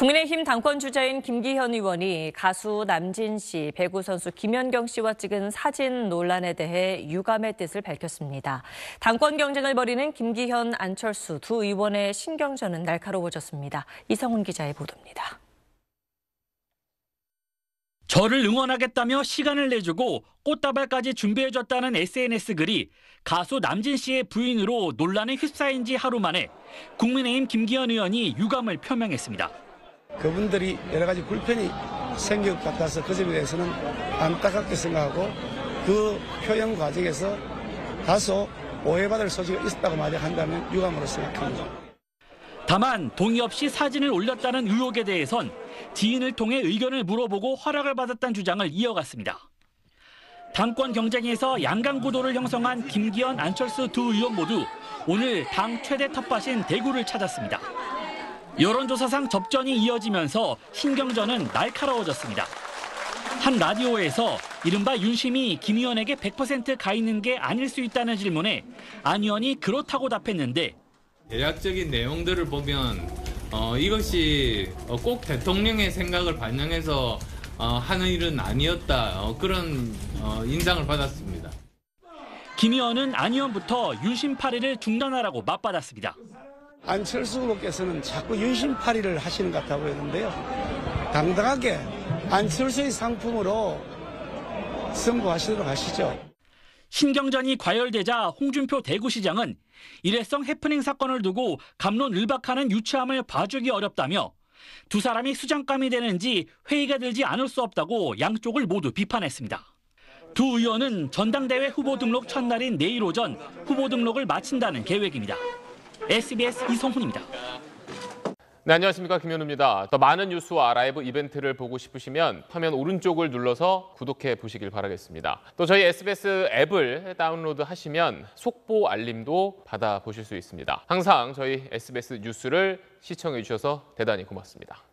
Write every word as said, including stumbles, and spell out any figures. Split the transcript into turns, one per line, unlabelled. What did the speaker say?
국민의힘 당권 주자인 김기현 의원이 가수 남진 씨, 배구 선수 김연경 씨와 찍은 사진 논란에 대해 유감의 뜻을 밝혔습니다. 당권 경쟁을 벌이는 김기현, 안철수 두 의원의 신경전은 날카로워졌습니다. 이성훈 기자의 보도입니다.
저를 응원하겠다며 시간을 내주고 꽃다발까지 준비해줬다는 에스엔에스 글이 가수 남진 씨의 부인으로 논란에 휩싸인 지 하루 만에 국민의힘 김기현 의원이 유감을 표명했습니다.
그분들이 여러 가지 불편이 생길 것 같아서 그 점에 대해서는 안타깝게 생각하고 그 표현 과정에서 다소 오해받을 소지가 있었다고 만약 한다면 유감으로 생각합니다.
다만 동의 없이 사진을 올렸다는 의혹에 대해선 지인을 통해 의견을 물어보고 허락을 받았다는 주장을 이어갔습니다. 당권 경쟁에서 양강 구도를 형성한 김기현, 안철수 두 의원 모두 오늘 당 최대 텃밭인 대구를 찾았습니다. 여론조사상 접전이 이어지면서 신경전은 날카로워졌습니다. 한 라디오에서 이른바 윤심이 김 의원에게 백 퍼센트 가 있는 게 아닐 수 있다는 질문에 안 의원이 그렇다고 답했는데
대략적인 내용들을 보면 어, 이것이 꼭 대통령의 생각을 반영해서 어, 하는 일은 아니었다. 어, 그런 어, 인상을 받았습니다.
김 의원은 안 의원부터 윤심파리를 중단하라고 맞받았습니다.
안철수 후보께서는 자꾸 윤심파리를 하시는 것 같아 보이는데요. 당당하게 안철수의 상품으로 승부하시도록 하시죠.
신경전이 과열되자 홍준표 대구시장은 일회성 해프닝 사건을 두고 갑론을박하는 유치함을 봐주기 어렵다며 두 사람이 수장감이 되는지 회의가 들지 않을 수 없다고 양쪽을 모두 비판했습니다. 두 의원은 전당대회 후보 등록 첫날인 내일 오전 후보 등록을 마친다는 계획입니다. 에스비에스 이성훈입니다.
네, 안녕하십니까. 김현우입니다. 더 많은 뉴스와 라이브 이벤트를 보고 싶으시면 화면 오른쪽을 눌러서 구독해 보시길 바라겠습니다. 또 저희 에스비에스 앱을 다운로드하시면 속보 알림도 받아보실 수 있습니다. 항상 저희 에스비에스 뉴스를 시청해 주셔서 대단히 고맙습니다.